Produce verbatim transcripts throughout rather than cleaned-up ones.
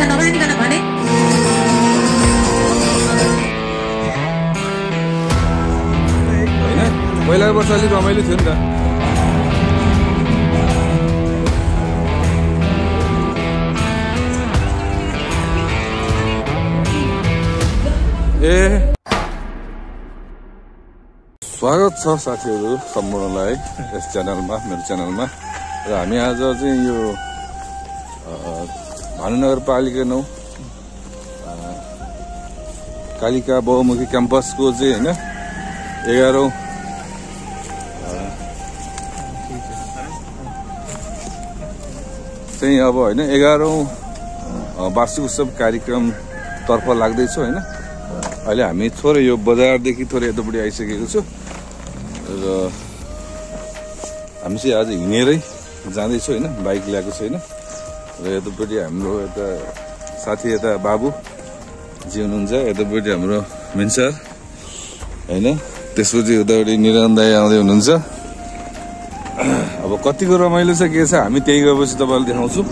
पैसा नमानिकन भने होइन पहिलाको वर्ष अलिक रमाइलो थियो नि त। ए स्वागत छ साथीहरू सम्पूर्णलाई यस च्यानलमा, मेरो च्यानलमा। र हामी आज चाहिँ यो भानुनगरपालिका नौ कालिका बहुमुखी क्याम्पसको चाहिँ होइन एघारौँ चाहिँ अब होइन एघारौँ वार्षिक उत्सव कार्यक्रमतर्फ लाग्दैछ होइन। अहिले हामी थोरै यो बजारदेखि थोरै यतापट्टि आइसकेको छु र हामी चाहिँ आज हिँडेरै जाँदैछु होइन, बाइक ल्याएको छैन। र यतापट्टि हाम्रो यता साथी यता बाबुजी हुनुहुन्छ, यतापट्टि हाम्रो मिन्सर होइन, त्यसपछि उतापट्टि निरञ्जन दाइ आउँदै हुनुहुन्छ। अब कतिको रमाइलो छ के छ हामी त्यही गएपछि तपाईँलाई देखाउँछु।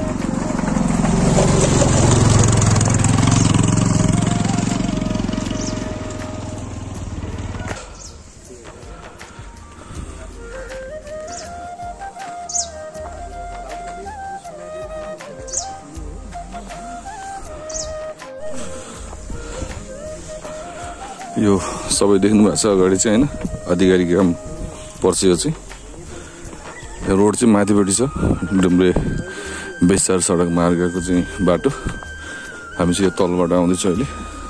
यो सबै देख्नु भएको छ अगाडि चाहिँ होइन, अधिकारी काम पर्छ। यो चाहिँ रोड चाहिँ माथिपट्टि छ, डुम्रे बेसार सडक मार्गको चाहिँ बाटो। हामी चाहिँ यो तलबाट आउँदैछौँ अहिले।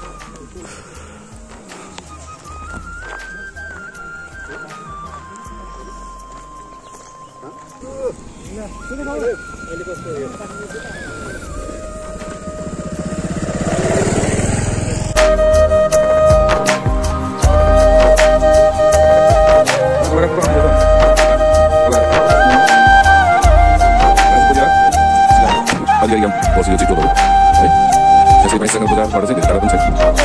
Posisi itu dulu, saya masih sangat berharap pada sini sekarang pun saya.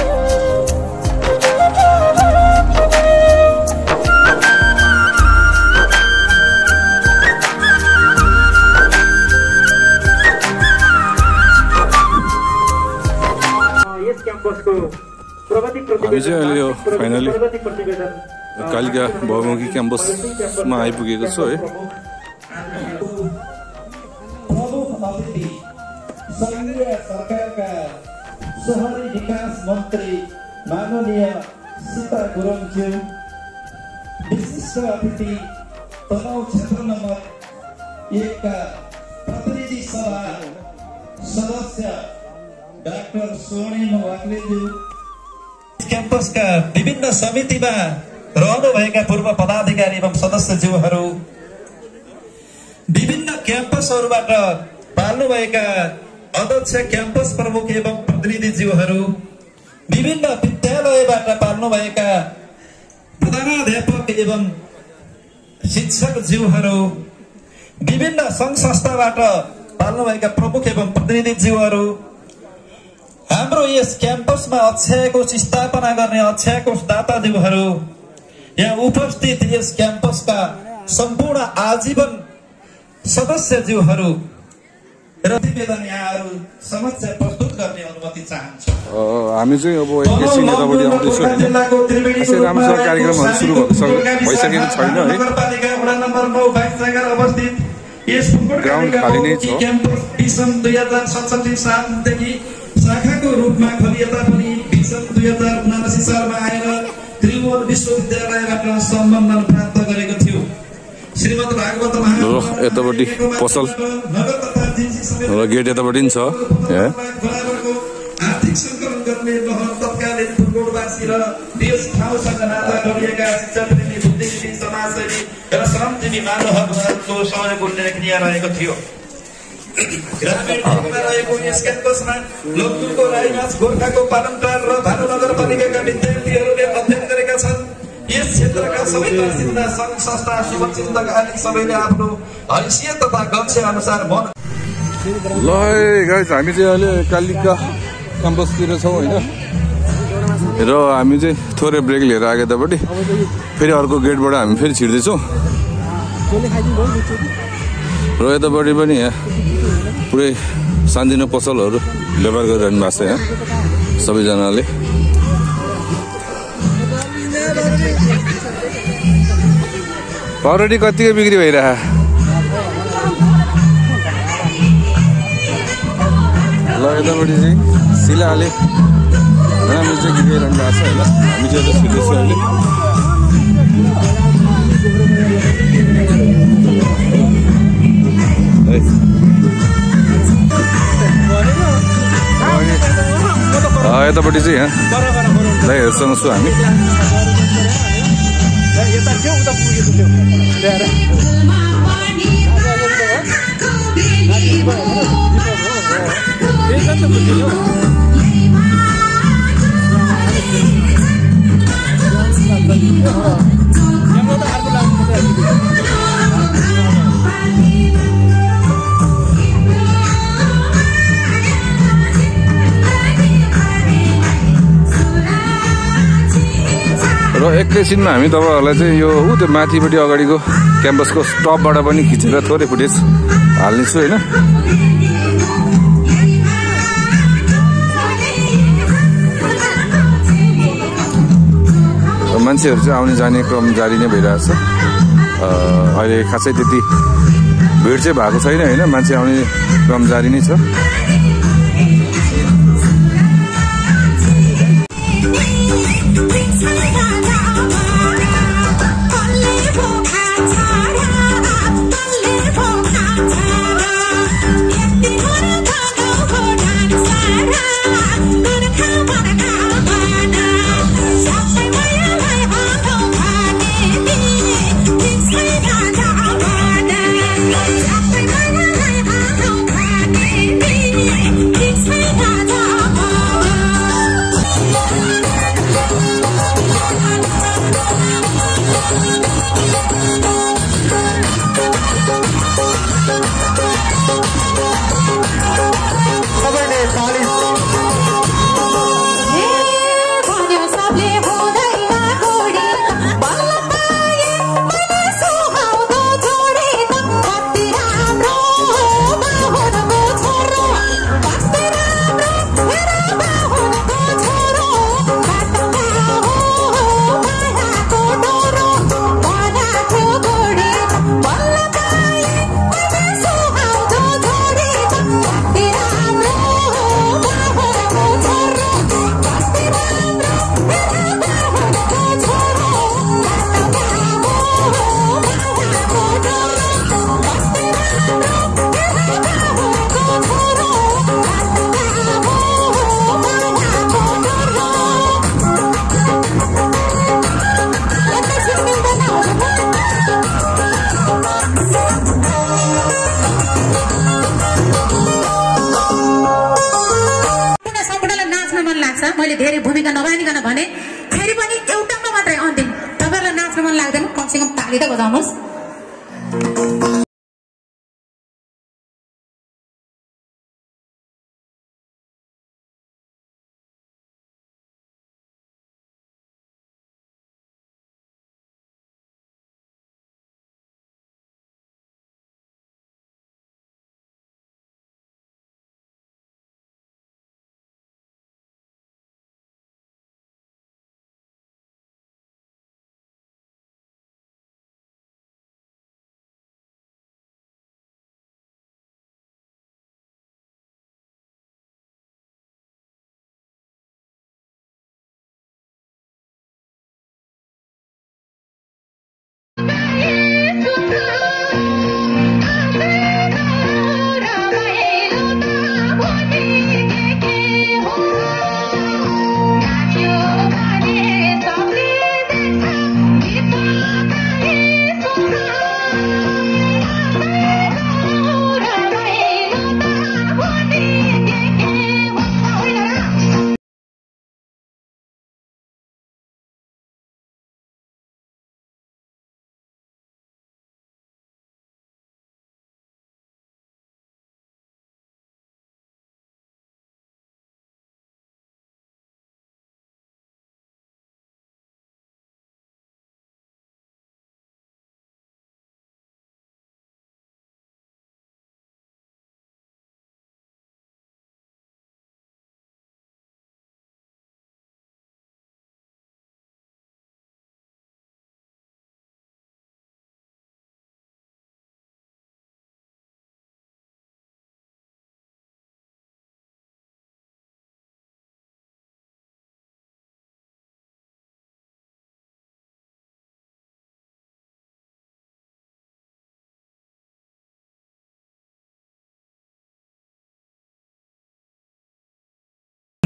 हामी चाहिँ अहिले यो फाइनली कालिका बहुमुखी क्याम्पसमा आइपुगेको छु है। संघीय सरकारका शहरी विकास मन्त्री माननीय सीता गुरुङज्यू, विशिष्ट अतिथि तनहुँ क्षेत्र नम्बर एक का प्रतिनिधि सभा सदस्य डाक्टर स्वर्णिम वाग्लेज्यू, क्याम्पसका विभिन्न समितिमा रहनुभएका पूर्व पदाधिकारी एवं सदस्यज्यूहरू, विभिन्न क्याम्पसहरूबाट पाल्नुभएका अध्यक्ष क्याम्पस प्रमुख एवं प्रतिनिधिज्यूहरू, विभिन्न विद्यालयबाट पाल्नुभएका प्रधानाध्यापक एवं शिक्षकज्यूहरू, विभिन्न सङ्घ संस्थाबाट पाल्नुभएका प्रमुख एवं प्रतिनिधिज्यूहरू, हाम्रो यस क्याम्पसमा अक्षयकोष स्थापना गर्ने अक्षयकोष दाताज्यूहरू, यहाँ उपस्थित यस क्याम्पसका सम्पूर्ण आजीवन सदस्यज्यूहरू र निवेदन यहाँहरू समक्ष प्रस्तुत गर्ने अनुमति चाहन्छु। हामी चाहिँ अब एकैछिन यतापट्टि आउँदैछौँ होइन। खासै राम्रोसँग कार्यक्रमहरू सुरु भइसकेको छैन है। ग्राउन्ड खाली नै छ। भिसन दुई हजार सडसठी सालदेखि शाखाको रूपमा खोलिएता पनि भिसन दुई हजार उनासी सालमा आएर त्रिभुवन विश्वविद्यालयबाट सम्बन्धन प्राप्त गरेको थियो। श्रीमद् भागवत महाभारत यतापट्टि पसल र गेट यतापट्टि छ। आर्थिक सङ्कलन गर्ने लहर तत्कालीन फुलकोटवासी र देश ठाउँसँग नाता जोडिएका शिक्षाप्रेमी, बुद्धिजीवी, समाजसेवी र श्रमजीवी मानवहरूको सहयोग उल्लेखनीय रहेको थियो। ग्रामीण भेगमा रहेको यस क्याम्पसमा लोकतुलको राईमाझ गोर्खाको पालनटार र भानुनगरपालिकाका विद्यार्थीहरूले अध्ययन गरेका छन्। यस क्षेत्रका सबै बासिन्दा, सङ्घ संस्था, शुभचिन्तक आदि सबैले आफ्नो हैसियत तथा गम्छे अनुसार मन। ल गाइस, हामी चाहिँ अहिले कालिका क्याम्पसतिर छौँ होइन। र हामी चाहिँ थोरै ब्रेक लिएर आएको यतापट्टि, फेरि अर्को गेटबाट हामी फेरि छिर्दैछौँ। र यतापट्टि पनि यहाँ पुरै सानदिनो पसलहरू व्यापार गरिरहनु भएको छ यहाँ सबैजनाले। पाउरोटी कतिको बिक्री भइरह? ल यतापट्टि चाहिँ सिलाले राम्रो चाहिँ गीत गाइरहनु भएको छ होइन। हामी चाहिँ यता सुन्दैछौँ अहिले। यतापट्टि चाहिँ यहाँ दाइहरूसँग छु हामी। र एकैछिनमा हामी तपाईँहरूलाई चाहिँ यो ऊ त्यो माथिपट्टि अगाडिको क्याम्पसको टपबाट पनि खिचेर थोरै फुटेज हाल्नेछु होइन। मान्छेहरू चाहिँ आउने जाने क्रम जारी नै भइरहेछ। अहिले खासै त्यति भिड चाहिँ भएको छैन होइन, मान्छे आउने क्रम जारी नै छ। मैले धेरै भूमिका नभइकन भने फेरि पनि एउटामा मात्रै अन्तिम तपाईहरुलाई नाच्न मन लाग्दैन कमसेकम ताली त बजाउनुस्।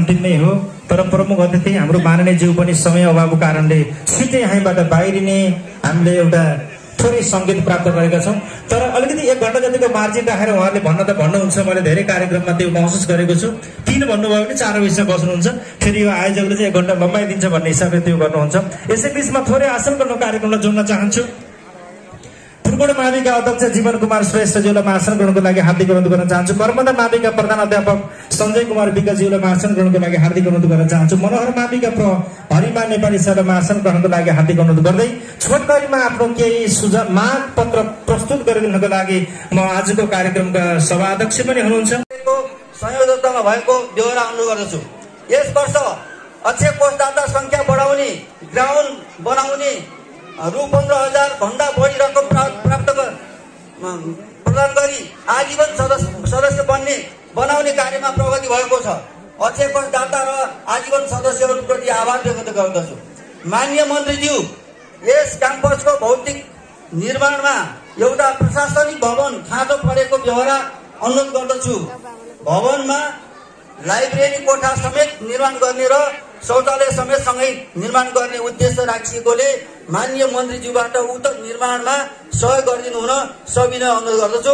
अन्तिम नै हो। तर प्रमुख अतिथि हाम्रो माननीय ज्यू पनि समय अभावको कारणले छिटै यहीँबाट बाहिरिने हामीले एउटा थोरै सङ्केत प्राप्त गरेका छौँ। तर अलिकति एक घन्टा जतिको मार्जिन राखेर उहाँहरूले भन्न त भन्नुहुन्छ, मैले धेरै कार्यक्रममा त्यो महसुस गरेको छु। तीन भन्नुभयो भने चार बिचमा बस्नुहुन्छ, फेरि यो आयोजकले चाहिँ एक घन्टा लम्बाइदिन्छ भन्ने हिसाबले त्यो गर्नुहुन्छ। यसै बिचमा थोरै आसन गर्न कार्यक्रमलाई जोड्न चाहन्छु। पुरकोट माविका अध्यक्ष जीवन कुमार श्रेष्ठज्यूलाई महासन ग्रहणको लागि हार्दिक अनुरोध गर्न चाहन्छु। कर्मदा माविका प्रधान अध्यापक सञ्जय कुमार विकज्यूलाई महासन ग्रहणको लागि हार्दिक अनुरोध गर्न चाहन्छु। मनोहर माविका प्र हरिमा नेपाली सरलाई महासन ग्रहणको लागि हार्दिक अनुरोध गर्दै छोटकरीमा आफ्नो केही सुझाव माग पत्र प्रस्तुत गरिदिनको लागि म आजको कार्यक्रमका सभाध्यक्ष पनि हुनुहुन्छ। संयोजकतामा भएको बेहोरा अनुरोध गर्दछु। यस वर्ष अक्षय कोषदाता संख्या बढाउने, ग्राउन्ड बनाउने, रु पन्ध्र हजार भन्दा बढी रकम प्राप्त प्रदान गरी आजीवन सदस्य सदस्य बन्ने बनाउने कार्यमा प्रगति भएको छ। अक्षय कोषदाता र आजीवन सदस्यहरूप्रति आभार व्यक्त गर्दछु। माननीय मन्त्रीज्यू, यस क्याम्पसको भौतिक निर्माणमा एउटा प्रशासनिक भवन खाँचो परेको बेहोरा अनुरोध गर्दछु। भवनमा लाइब्रेरी कोठा समेत निर्माण गर्ने र शौचालय समेत सँगै निर्माण गर्ने उद्देश्य राखिएकोले माननीय मन्त्रीज्यूबाट उक्त निर्माणमा सहयोग गरिदिनु हुन सविनय अनुरोध गर्दछु।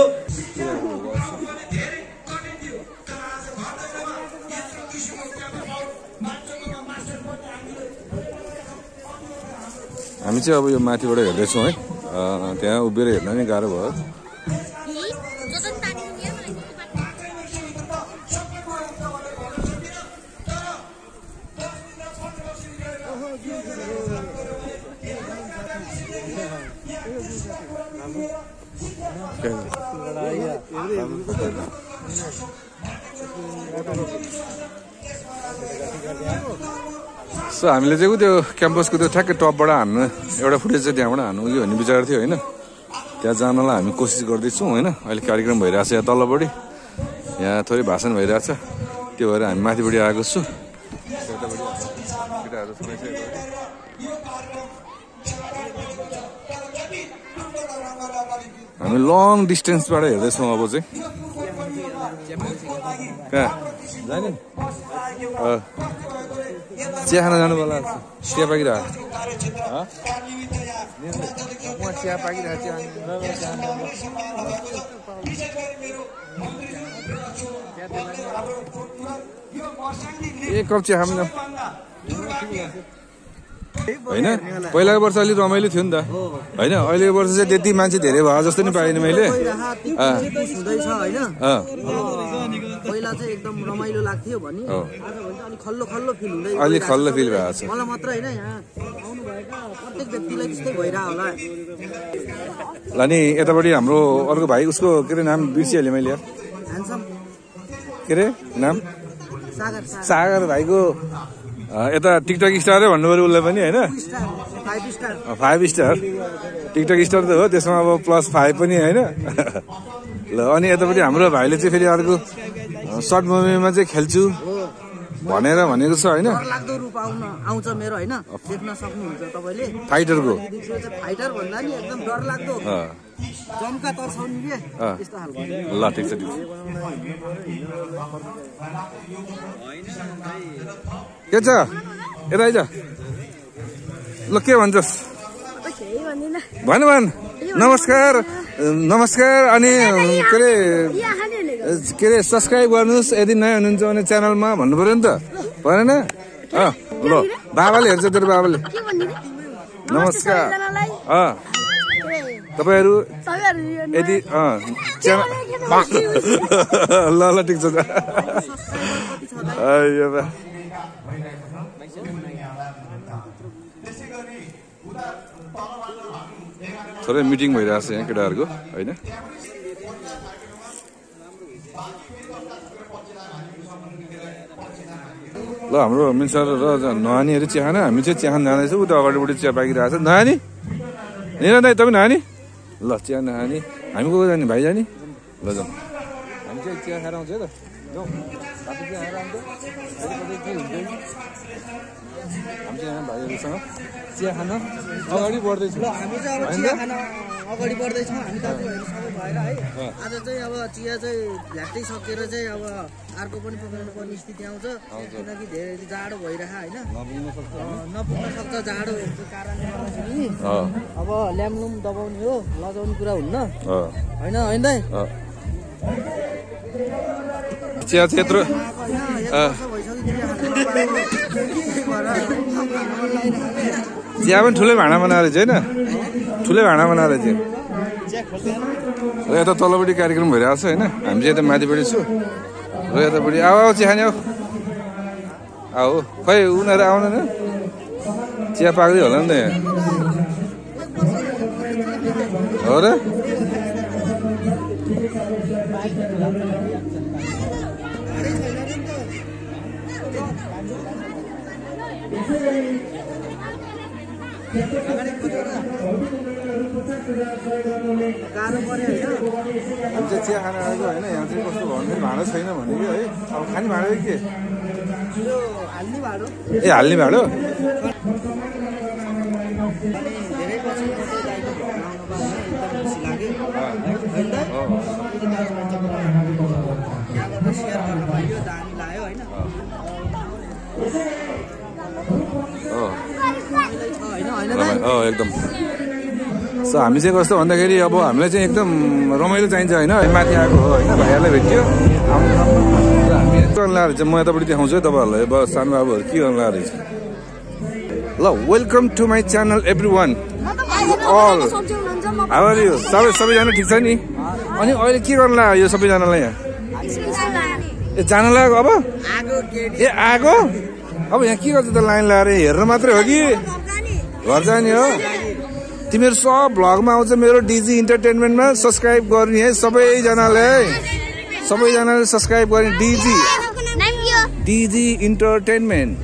हामी चाहिँ अब यो माथिबाट हेर्दैछौँ है, त्यहाँ उभिएर हेर्न नै गाह्रो भयो। सो हामीले चाहिँ त्यो क्याम्पसको त्यो ठ्याक्कै टपबाट हान्न एउटा फुटेज चाहिँ त्यहाँबाट हान्नु उयो भन्ने विचार थियो होइन। त्यहाँ जानलाई हामी कोसिस गर्दैछौँ होइन। अहिले कार्यक्रम भइरहेछ यहाँ तल्लोपट्टि, यहाँ थोरै भाषण भइरहेछ, त्यो भएर हामी माथिपट्टि आएको छु। हामी लङ डिस्टेन्सबाट हेर्दैछौँ अब चाहिँ कहाँ जाने चिया खान जानु पर्ला। चिया पाकिरहेको चिया पाकिरहेको एक कप चिया खानु होइन। पहिलाको वर्ष अलिक रमाइलो थियो नि त होइन। अहिलेको वर्ष चाहिँ त्यति मान्छे धेरै भयो जस्तो नि पाएन मैले। पहिला चाहिँ एकदम रमाइलो लाग्थ्यो भने अलि खल्लो खल्लो फिल हुँदै अलिक खल्लो फिल भएको छ। मलाई मात्र होइन, यहाँ आउनु भएका प्रत्येक व्यक्तिलाई त्यस्तै भइरह होला। ल नि यतापट्टि हाम्रो अर्को भाइ, उसको के अरे नाम बिर्सिहालेँ मैले यार, के अरे नाम सागर सागर भाइको यता टिकटक स्टारै भन्नु पऱ्यो उसलाई पनि होइन। फाइभ स्टार टिकटक स्टार त हो, त्यसमा अब प्लस फाइभ पनि होइन। ल अनि यतापट्टि हाम्रो भाइले चाहिँ फेरि अर्को सर्ट मुभीमा चाहिँ खेल्छु भनेर भनेको छ होइन। डरलाग्दो रूप आउन आउँछ मेरो होइन, देख्न सक्नुहुन्छ तपाईँले। फाइटरको फाइटर भन्दा नि एकदम डरलाग्दो जम्का तर्साउने के त्यस्तो खालको। ल ठिक छ ठिक छ। के छ यता आइज। ल के भन्छस् भन भन। नमस्कार नमस्कार। अनि के अरे के अरे सब्सक्राइब गर्नुहोस् यदि नयाँ हुनुहुन्छ भने च्यानलमा भन्नु पऱ्यो नि त, परेन? अँ ल बाबाले हेर्छ तेरो बाबाले। नमस्कार। अँ तपाईँहरू यदि अँ च्यानल ल ल ठिक छ। थोरै मिटिङ भइरहेछ यहाँ केटाहरूको होइन। ल हाम्रो मिन्सर र नहानीहरू चिया खान, हामी चाहिँ चिया खान जाँदैछौँ। उता अगाडिपट्टि चिया पाकिरहेको छ। नहानी निरा दाइ तपाईँ नहानी? ल चिया नहानी हामी को जाने भाइ जाने? ल जाउँ हामी चाहिँ चिया खाएर आउँछ है त। हामी चाहिँ यहाँ भाइहरूसँग चिया खान अगाडि बढ्दैछौँ ल हामी चाहिँ अब चिया खान अगाडि बढ्दैछौँ हामी दाजुभाइहरू सबै भएर है आज चाहिँ अब चिया चाहिँ भ्याट्टै सकेर चाहिँ अब अर्को पनि पकाउनु पर्ने स्थिति आउँछ किनकि धेरै जाडो भइरह होइन नपुग्न सक्छ जाडोको कारणले गर्दाखेरि अब ल्याम्लुम दबाउने हो लजाउने कुरा हुन्न होइन होइन चिया चाहिँ यत्रो चिया पनि ठुलै भाँडा बनाएर चाहिँ होइन ठुलै भाँडा बनाएर चाहिँ र यता तलपट्टि कार्यक्रम भइरहेको छ होइन हामी चाहिँ यता माथिपट्टि छु र यतापट्टि आऊ आऊ चिया खाने आऊ खै उनीहरू आउँदैन चिया पाक्दै होला नि त यहाँ हो र हामी चाहिँ चिया खान आएको होइन यहाँ चाहिँ कस्तो भन्दाखेरि भाँडो छैन भने कि है अब खाने भाँडो के ए हाल्ने भाँडो एकदम सो हामी चाहिँ कस्तो भन्दाखेरि अब हामीलाई चाहिँ एकदम रमाइलो चाहिन्छ होइन माथि आएको हो होइन भाइहरूलाई भेटियो हामी गर्न लगाएर चाहिँ म यतापट्टि देखाउँछु है तपाईँहरूलाई अब सानो बाबुहरू के गर्न लगाएर ल welcome to my channel everyone all how are you सबै सबैजना ठिक छ नि अनि अहिले के गर्न लाग्यो यो सबैजनालाई यहाँ ए जान लाग्यो अब ए आगो अब यहाँ के गर्छ त लाइन लगाएर हेर्न मात्रै हो कि घर जाने हो तिमीहरू सब भ्लगमा आउँछ मेरो डिजी इन्टरटेनमेन्टमा सब्सक्राइब गर्ने है सबैजनाले सबैजनाले सब्सक्राइब गर्ने डिजी डिजी इन्टरटेनमेन्ट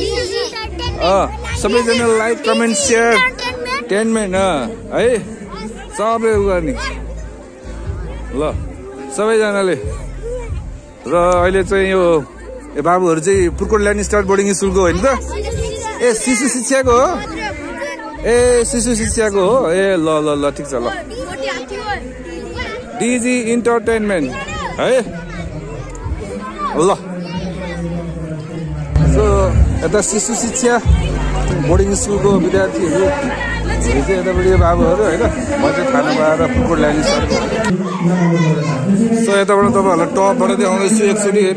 सबैजना लाइक कमेन्ट सेयर टेनमेन्ट है सबले उ गर्ने ल सबैजनाले र अहिले चाहिँ यो बाबुहरू चाहिँ पुर्कोट ल्यान्ड स्टार बोर्डिङ स्कुलको होइन त ए शिशु शिक्षाको हो ए शिशु शिक्षाको हो ए ल ल ल ठिक छ ल डिजी इन्टरटेनमेन्ट है ल सो यता शिशु शिक्षा बोर्डिङ स्कुलको विद्यार्थीहरू चाहिँ यतापट्टि बाबुहरू होइन म चाहिँ खाना पाएर पुर्कोट ल्यान्ड स्टार सो यताबाट तपाईँहरूलाई टपबाट देखाउँदैछु एकचोटि होइन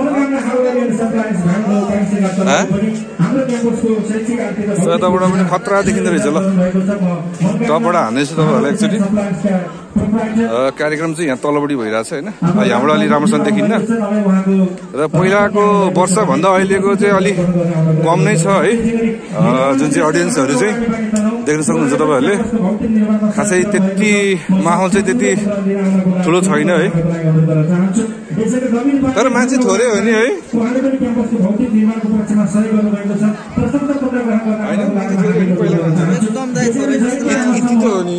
सो यताबाट पनि खतरा देखिँदो रहेछ ल टपबाट हान्दैछु तपाईँहरूलाई एकचोटि कार्यक्रम चाहिँ यहाँ तलपट्टि भइरहेको छ होइन यहाँबाट अलिक राम्रोसँग देखिन्न र पहिलाको वर्षभन्दा अहिलेको चाहिँ अलिक कम नै छ है जुन चाहिँ अडियन्सहरू चाहिँ देख्न सक्नुहुन्छ तपाईँहरूले खासै त्यति माहौल चाहिँ त्यति ठुलो छैन है तर मान्छे थोरै हो नि है होइन मान्छे थोरै पहिला हो नि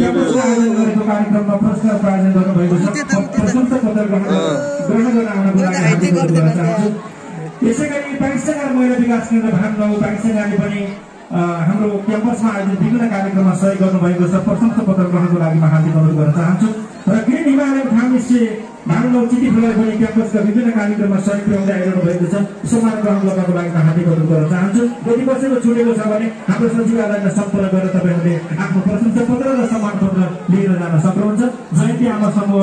यसै गरी पाकिस्तान महिला विकास केन्द्र भानुभक्त पाकिस्तानले पनि हाम्रो क्याम्पसमा आयोजित विभिन्न कार्यक्रममा सहयोग गर्नुभएको छ प्रशंसा पत्र ग्रहणको लागि म हार्दिक अनुरोध गर्न चाहन्छु र ग्रिन हिमालयन फाउन्डेसन भानुभक्त चिठीलाई पनि क्याम्पसका विभिन्न कार्यक्रममा सहयोग पुर्याउँदै आइरहनु भएको छ सम्मान ग्रहण गर्नको लागि म हार्दिक अनुरोध गर्न चाहन्छु यदि कसैको छुटेको छ भने हाम्रो सचिवालयमा सम्पर्क गरेर तपाईँहरूले आफ्नो प्रशंसा पत्र र सम्मान पत्र लिएर जान सक्नुहुन्छ जयन्ती आमा समूह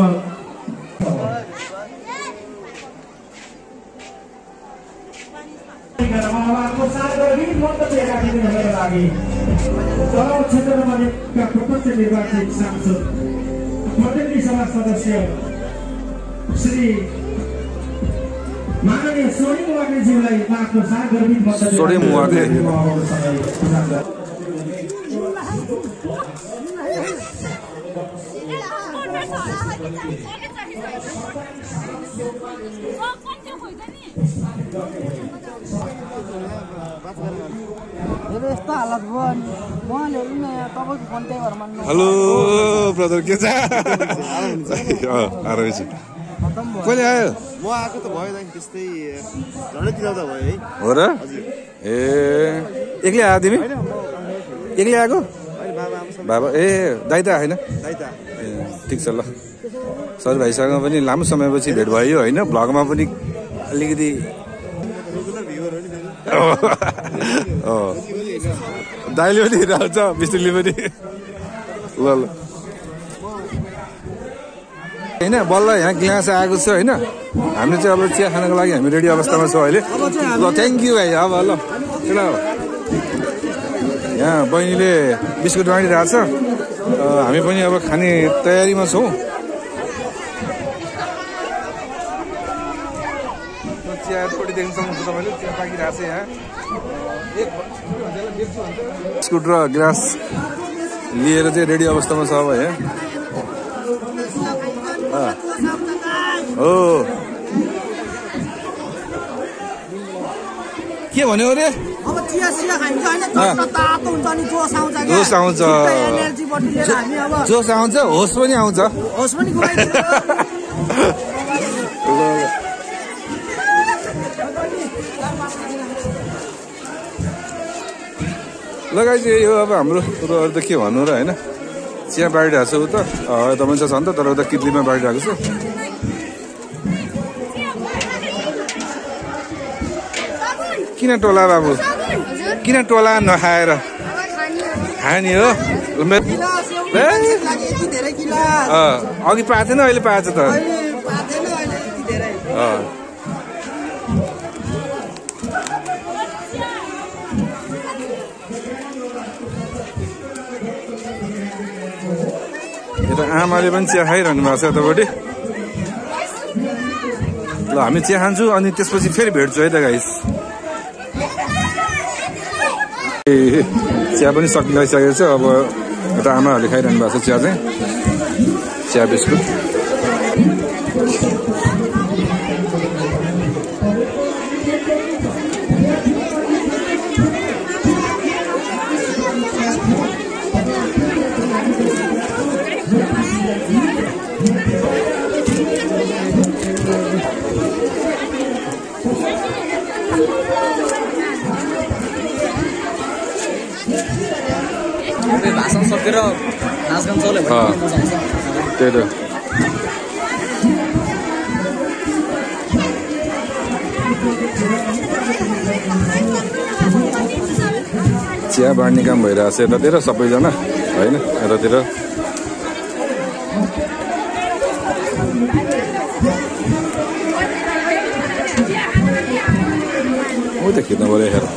तराउ क्षेत्रमा प्रत्यक्ष निर्वाचित सांसद प्रतिनिधि सभा सदस्य श्री माननीय सोनिम वाग्लेज्यूलाई आफ्नो सागर्भित मत सोनिम वाग्ले यस्तो हालत भयो उहाँले तपाईँको फोन त्यही भएर मान्नु हेलो ब्रदर के छ आरामै छु कहिले आयो म आएको त भयो त्यस्तै झन्डै दिन त भयो है हो र ए एक्लै आयो तिमी एक्लै आएको बाबा ए दाइ त आएन ए ठिक छ ल सर भाइसँग पनि लामो समयपछि भेट भयो होइन भ्लगमा पनि अलिकति दाइले पनि हेरिरहेको छ विष्णुले पनि ल ल होइन बल्ल यहाँ ग्लास आएको छ होइन हामीले चाहिँ अब चिया खानको लागि हामी रेडी अवस्थामा छौँ अहिले ल थ्याङ्क यू भाइ अब ल ल यहाँ बहिनीले बिस्कुट बाँडिरहेको छ हामी पनि अब खाने तयारीमा छौँ चिया एकपट्टि देख्न सक्नुहुन्छ तपाईँले चिया पाकिरहेको छ यहाँ बिस्कुट र ग्लास लिएर चाहिँ रेडी अवस्थामा छ अब यहाँ हो के भन्यो अरे अब चिया चिया खाइन्छ होइन तातो हुन्छ नि जोस आउँछ जोस आउँछ एनर्जीबाट लिएर हामी अब जोस आउँछ होस पनि आउँछ होस पनि लगाइदियो यो अब हाम्रो कुरो अरू त के भन्नु र होइन चिया बाँडिरहेको छु त तपाईँ छ नि त तर उता कित्लीमा बाँडिरहेको छु किन टोला बाबु किन टोला नखाएर खाने हो अघि पाएको थिएन अहिले पाएछ त यता आमाले पनि चिया खाइरहनु भएको छ यतापट्टि ल हामी चिया खान्छौँ अनि त्यसपछि फेरि भेट्छु है त गाइस ए चिया पनि सकिसकेको छ अब यता आमाहरूले खाइरहनु भएको छ चिया चाहिँ चिया बिस्कुट भाषण सकेर नाचगान चल्यो भने त्यही त चिया बाँड्ने काम भइरहेको छ यतातिर सबैजना होइन यतातिर हो त खिच्नु पऱ्यो हेर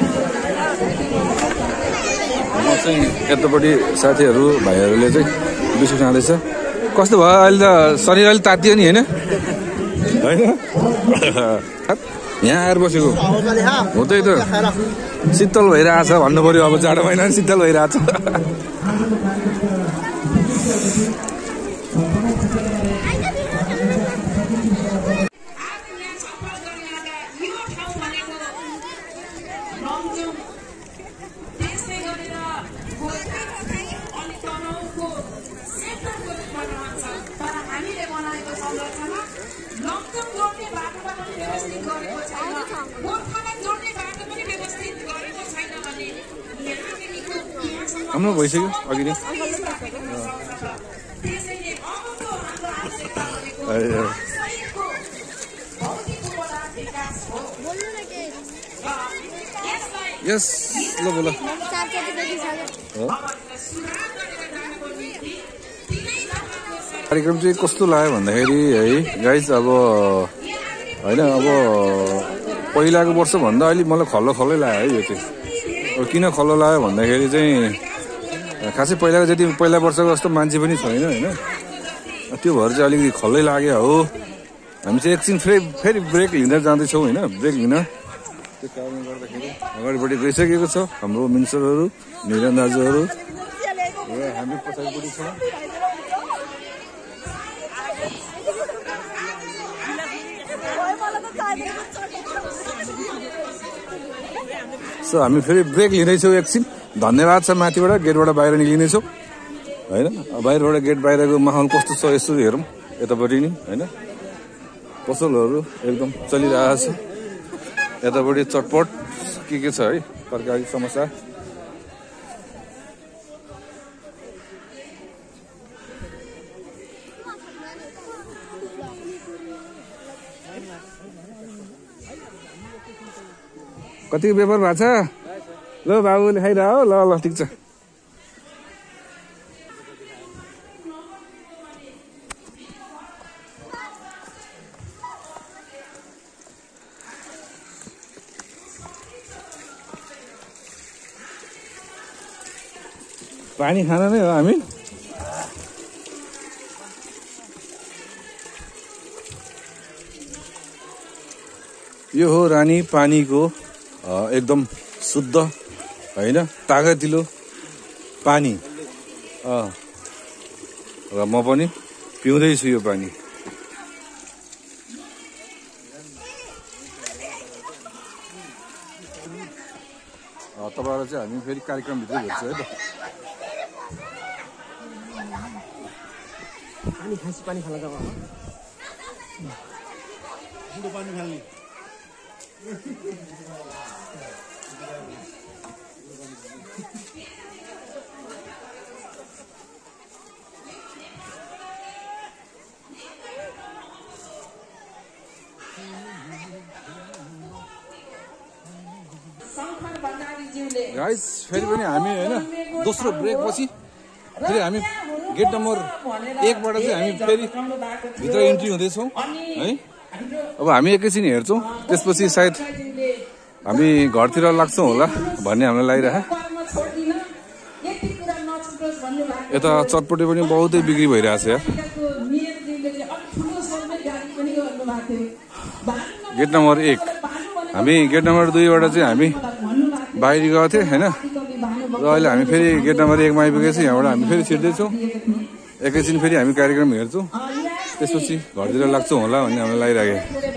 चाहिँ यतापट्टि साथीहरू भाइहरूले चाहिँ बिस्कुट खाँदैछ कस्तो भयो अहिले त शरीर अलिक तातियो नि होइन होइन यहाँ आएर बसेको हो त्यही त शीतल भइरहेछ भन्नु पर्यो अब जाडो महिना पनि शीतल भइरहेछ हाम्रो भइसक्यो अघि नै यस ल बोल कार्यक्रम चाहिँ कस्तो लाग्यो भन्दाखेरि है गाइस अब होइन अब पहिलाको वर्षभन्दा अहिले मलाई खल्लो खल्लै लाग्यो है यो चाहिँ अब किन खल्लो लाग्यो भन्दाखेरि चाहिँ खासै पहिलाको जति पहिला वर्षको जस्तो मान्छे पनि छैन होइन त्यो भएर चाहिँ अलिकति खल्लै लाग्यो हो हामी चाहिँ एकछिन फेरि फेरि ब्रेक लिँदा जाँदैछौँ होइन ब्रेक लिन त्यो कारणले गर्दाखेरि अगाडिपट्टि गइसकेको छ हाम्रो मिनिस्टरहरू निरन दाजुहरू र हामी पछाडिपट्टि छौँ सो हामी फेरि ब्रेक लिँदैछौँ एकछिन धन्यवाद छ माथिबाट गेटबाट बाहिर निक्लिनेछौँ होइन बाहिरबाट गेट बाहिरको माहौल कस्तो छ यसो हेरौँ यतापट्टि नि होइन पसलहरू एकदम चलिरहेको छ। यतापट्टि चटपट के के छ है तरकारी समोसा। कतिको व्यापार भएको छ? ल बाबुले खाइरह हो। ल ल ठिक छ। पानी खाना नै हो हामी। यो हो रानी पानीको एकदम शुद्ध होइन तागतिलो पानी। र म पनि पिउँदैछु यो पानी। तपाईँलाई चाहिँ हामी फेरि कार्यक्रमभित्रै भेट्छौँ है त। पानी खासी पानी खाना जाऊ पानी खाने गाइस फेरि पनि हामी होइन दोस्रो ब्रेक पछि फेरि हामी गेट नम्बर एकबाट चाहिँ हामी फेरि भित्र इन्ट्री हुँदैछौँ है। अब हामी एकैछिन हेर्छौँ त्यसपछि सायद हामी घरतिर लाग्छौँ होला भन्ने हामीलाई लागिरह। यता चटपटे पनि बहुतै बिक्री भइरहेछ यार। गेट नम्बर एक हामी गेट नम्बर दुईबाट चाहिँ हामी बाहिर गएको थियौँ होइन। र अहिले हामी फेरि गेट नम्बर एकमा आइपुगेछौँ। यहाँबाट हामी फेरि छिर्दैछौँ। एकैछिन फेरि हामी कार्यक्रम हेर्छौँ त्यसपछि घरतिर लाग्छौँ होला भन्ने हामीलाई लागिराख्यो।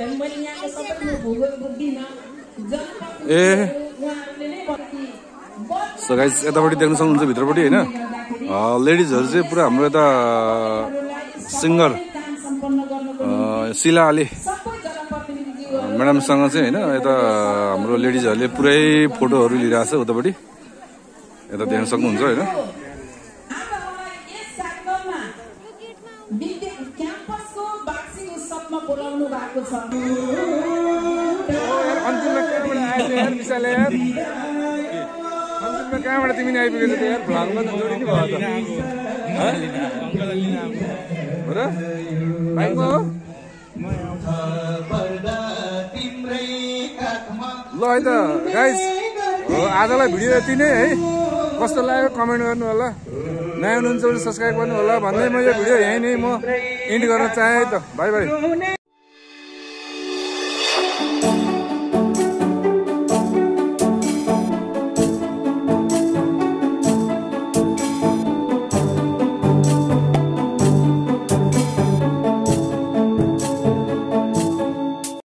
ए सो गाइस यतापट्टि देख्न सक्नुहुन्छ भित्रपट्टि होइन लेडिजहरू चाहिँ पुरा हाम्रो यता सिङ्गर शिला आले म्याडमसँग चाहिँ होइन यता हाम्रो लेडिजहरूले पुरै फोटोहरू लिइरहेछ उतापट्टि यता देख्न सक्नुहुन्छ होइन। कहाँबाट तिमी आइपुगेको त यार भ्लगमा त जोडिनु भयो त हो र भाइको ल है त गाइस आजलाई भिडियो यति नै है। कस्तो लाग्यो कमेन्ट गर्नु होला। नयाँ हुनुहुन्छ भने सब्सक्राइब गर्नु होला भन्दै म यो भिडियो यहीँ नै म इन्ड गर्न चाहेँ त। Bye by.